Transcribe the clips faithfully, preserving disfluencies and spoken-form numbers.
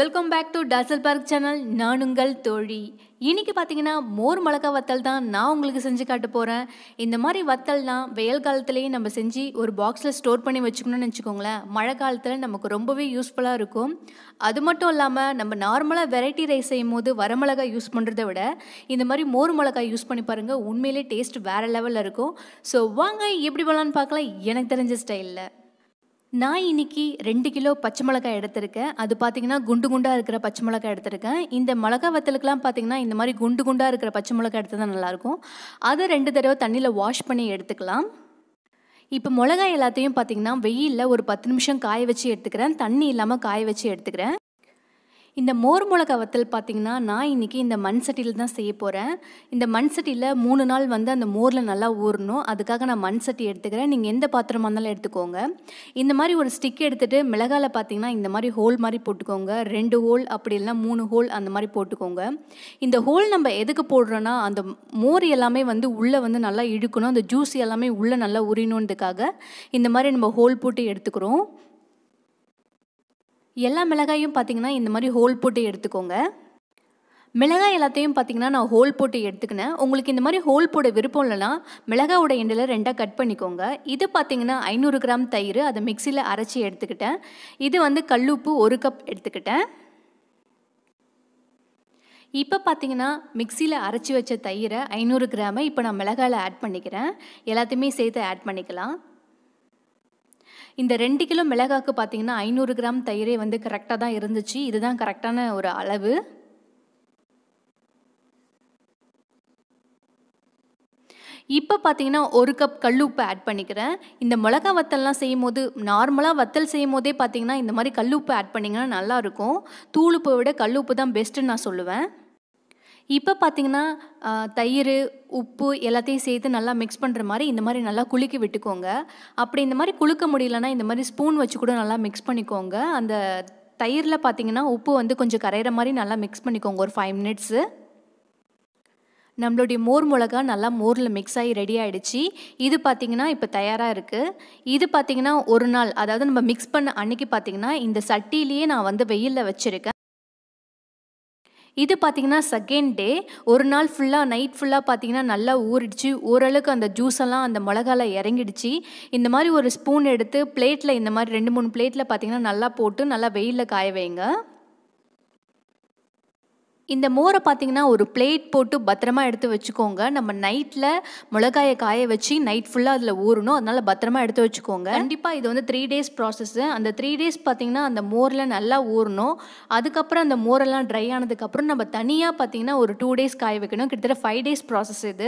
Welcome back to டாசல் park channel. நான் உங்கள் தோழி. இன்றைக்கி பார்த்தீங்கன்னா மோர் மிளகா வத்தல் தான் நான் உங்களுக்கு செஞ்சு காட்ட போகிறேன். இந்த மாதிரி வத்தல்னால் வெயில் காலத்துலேயே நம்ம செஞ்சு ஒரு பாக்ஸில் ஸ்டோர் பண்ணி வச்சுக்கணும்னு வச்சுக்கோங்களேன். மழை காலத்தில் நமக்கு ரொம்பவே யூஸ்ஃபுல்லாக இருக்கும். அது மட்டும் இல்லாமல் நம்ம நார்மலாக வெரைட்டி ரைஸ் செய்யும் போது வரமிளகா யூஸ் பண்ணுறதை விட இந்த மாதிரி மோர் மிளகா யூஸ் பண்ணி பாருங்கள், உண்மையிலே டேஸ்ட் வேறு லெவலில் இருக்கும். ஸோ வாங்க எப்படி பண்ணலான்னு பார்க்கலாம் எனக்கு தெரிஞ்ச ஸ்டைலில். நான் இன்றைக்கி ரெண்டு கிலோ பச்சை மிளகாய் எடுத்திருக்கேன். அது பார்த்திங்கன்னா குண்டு குண்டாக இருக்கிற பச்சை மிளகாய் எடுத்திருக்கேன். இந்த மிளகா வத்தலுக்கெலாம் பார்த்திங்கன்னா இந்த மாதிரி குண்டு குண்டாக இருக்கிற பச்சை மிளகாய் எடுத்து தான் நல்லாயிருக்கும். அதை ரெண்டு தடவை தண்ணியில் வாஷ் பண்ணி எடுத்துக்கலாம். இப்போ மிளகாய் எல்லாத்தையும் பார்த்திங்கன்னா வெயிலில் ஒரு பத்து நிமிஷம் காய வச்சு எடுத்துக்கிறேன். தண்ணி இல்லாமல் காய வச்சு எடுத்துக்கிறேன். இந்த மோர் மிளகா வத்தல் பார்த்திங்கன்னா நான் இன்றைக்கி இந்த மண் சட்டியில் தான் செய்ய போகிறேன். இந்த மண் சட்டியில் மூணு நாள் வந்து அந்த மோரில் நல்லா ஊறணும். அதுக்காக நான் மண் சட்டி எடுத்துக்கிறேன். நீங்கள் எந்த பாத்திரமாக இருந்தாலும் எடுத்துக்கோங்க. இந்த மாதிரி ஒரு ஸ்டிக் எடுத்துகிட்டு மிளகாயில் பார்த்திங்கன்னா இந்த மாதிரி ஹோல் மாதிரி போட்டுக்கோங்க. ரெண்டு ஹோல் அப்படி இல்லைனா மூணு ஹோல் அந்த மாதிரி போட்டுக்கோங்க. இந்த ஹோல் நம்ம எதுக்கு போடுறோன்னா அந்த மோர் எல்லாமே வந்து உள்ளே வந்து நல்லா இழுக்கணும். அந்த ஜூஸ் எல்லாமே உள்ளே நல்லா உரியணுன்றதுக்காக இந்த மாதிரி நம்ம ஹோல் போட்டு எடுத்துக்கிறோம். எல்லா மிளகாயும் பார்த்திங்கன்னா இந்த மாதிரி ஹோல் போட்டு எடுத்துக்கோங்க. மிளகாய் எல்லாத்தையும் பார்த்திங்கன்னா நான் ஹோல் போட்டு எடுத்துக்கினேன். உங்களுக்கு இந்த மாதிரி ஹோல் போட விருப்பம் இல்லைனா மிளகாவோட எண்டில் ரெண்டாக கட் பண்ணிக்கோங்க. இது பார்த்திங்கன்னா ஐநூறு கிராம் தயிர், அதை மிக்சியில் அரைச்சி எடுத்துக்கிட்டேன். இது வந்து கல்லுப்பு ஒரு கப் எடுத்துக்கிட்டேன். இப்போ பார்த்திங்கன்னா மிக்சியில் அரைச்சி வச்ச தயிரை ஐநூறு கிராமை இப்போ நான் மிளகாயில் ஆட் பண்ணிக்கிறேன். எல்லாத்தையுமே சேர்த்து ஆட் பண்ணிக்கலாம். இந்த ரெண்டு கிலோ மிளகாய்க்கு பார்த்திங்கன்னா ஐநூறு கிராம் தயிரே வந்து கரெக்டாக தான் இருந்துச்சு. இதுதான் கரெக்டான ஒரு அளவு. இப்போ பார்த்திங்கன்னா ஒரு கப் கல்லுப்பு ஆட் பண்ணிக்கிறேன். இந்த மிளகா வத்தல்லாம் செய்யும் போது நார்மலாக வத்தல் செய்யும் போதே பார்த்திங்கன்னா இந்த மாதிரி கல்லுப்பு ஆட் பண்ணிங்கன்னா நல்லாயிருக்கும். தூளுப்பை விட கல்லுப்பு தான் பெஸ்ட்டுன்னு நான் சொல்லுவேன். இப்போ பார்த்திங்கன்னா தயிர் உப்பு எல்லாத்தையும் சேர்த்து நல்லா மிக்ஸ் பண்ணுற மாதிரி இந்த மாதிரி நல்லா குலுக்கி விட்டுக்கோங்க. அப்படி இந்த மாதிரி குலுக்க முடியலன்னா இந்த மாதிரி ஸ்பூன் வச்சு கூட நல்லா மிக்ஸ் பண்ணிக்கோங்க. அந்த தயிரில் பார்த்திங்கன்னா உப்பு வந்து கொஞ்சம் கரையிற மாதிரி நல்லா மிக்ஸ் பண்ணிக்கோங்க ஒரு ஃபைவ் மினிட்ஸு. நம்மளுடைய மோர் மிளகா நல்லா மோரில் மிக்ஸ் ஆகி ரெடி ஆகிடுச்சு. இது பார்த்திங்கன்னா இப்போ தயாராக இருக்குது. இது பார்த்திங்கன்னா ஒரு நாள், அதாவது நம்ம மிக்ஸ் பண்ண அன்றைக்கி பார்த்திங்கன்னா இந்த சட்டிலேயே நான் வந்து வெயிலில் வச்சுருக்கேன். இது பார்த்திங்கன்னா செகண்ட் டே, ஒரு நாள் ஃபுல்லாக நைட் ஃபுல்லாக பார்த்திங்கன்னா நல்லா ஊறிடுச்சு. ஓரளவுக்கு அந்த ஜூஸெல்லாம் அந்த மிளகால இறங்கிடுச்சு. இந்த மாதிரி ஒரு ஸ்பூன் எடுத்து பிளேட்டில் இந்த மாதிரி ரெண்டு மூணு பிளேட்டில் பார்த்திங்கன்னா நல்லா போட்டு நல்லா வெயிலில் காய வைங்க. இந்த மோரை பார்த்திங்கன்னா ஒரு பிளேட் போட்டு பத்திரமா எடுத்து வச்சுக்கோங்க. நம்ம நைட்டில் மிளகாயை காய வச்சு நைட் ஃபுல்லாக அதில் ஊறணும். அதனால் பத்திரமா எடுத்து வச்சுக்கோங்க. கண்டிப்பாக இது வந்து த்ரீ டேஸ் ப்ராசஸ்ஸு. அந்த த்ரீ டேஸ் பார்த்திங்கன்னா அந்த மோரில் நல்லா ஊறணும். அதுக்கப்புறம் அந்த மோரெல்லாம் ட்ரை ஆனதுக்கப்புறம் நம்ம தனியாக பார்த்திங்கன்னா ஒரு டூ டேஸ் காய வைக்கணும். கிட்டத்தட்ட ஃபைவ் டேஸ் ப்ராசஸ் இது.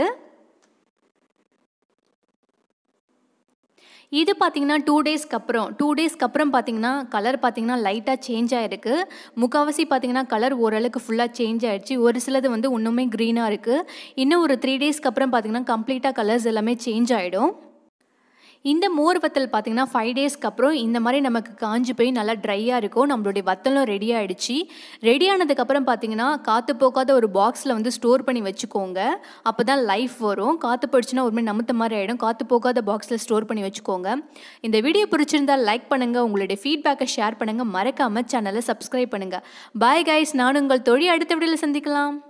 இது பார்த்திங்கன்னா டூ டேஸ்க்கு அப்புறம் டூ டேஸ்க்கு அப்புறம் பார்த்திங்கன்னா கலர் பார்த்திங்கன்னா லைட்டாக சேஞ்ச் ஆகிருக்கு. முக்கால்வாசி பார்த்திங்கன்னா கலர் ஓரளவுக்கு ஃபுல்லாக சேஞ்ச் ஆகிடுச்சு. ஒரு சிலது வந்து இன்னுமே க்ரீனாக இருக்குது. இன்னும் ஒரு த்ரீ டேஸ்க்கு அப்புறம் பார்த்திங்கன்னா கம்ப்ளீட்டாக கலர்ஸ் எல்லாமே சேஞ்ச் ஆகிடும். இந்த மோர் வத்தல் பார்த்திங்கன்னா ஃபைவ் டேஸ்க்கு அப்புறம் இந்த மாதிரி நமக்கு காஞ்சி போய் நல்லா ட்ரையாக இருக்கும். நம்மளுடைய வத்தலும் ரெடி ஆகிடுச்சு. ரெடி ஆனதுக்கப்புறம் பார்த்திங்கன்னா காற்று போக்காத ஒரு பாக்ஸில் வந்து ஸ்டோர் பண்ணி வச்சுக்கோங்க. அப்போ தான் லைஃப் வரும். காற்று போயிடுச்சுன்னா ஒரு மாதிரி நமுத்த மாதிரி ஆகிடும். காற்று போக்காத பாக்ஸில் ஸ்டோர் பண்ணி வச்சுக்கோங்க. இந்த வீடியோ பிடிச்சிருந்தால் லைக் பண்ணுங்கள். உங்களுடைய ஃபீட்பேக்கை ஷேர் பண்ணுங்கள். மறக்காமல் சேனலை சப்ஸ்கிரைப் பண்ணுங்கள். பாய் கைஸ், நான் உங்கள் தோழி. அடுத்த வீடியோவில் சந்திக்கலாம்.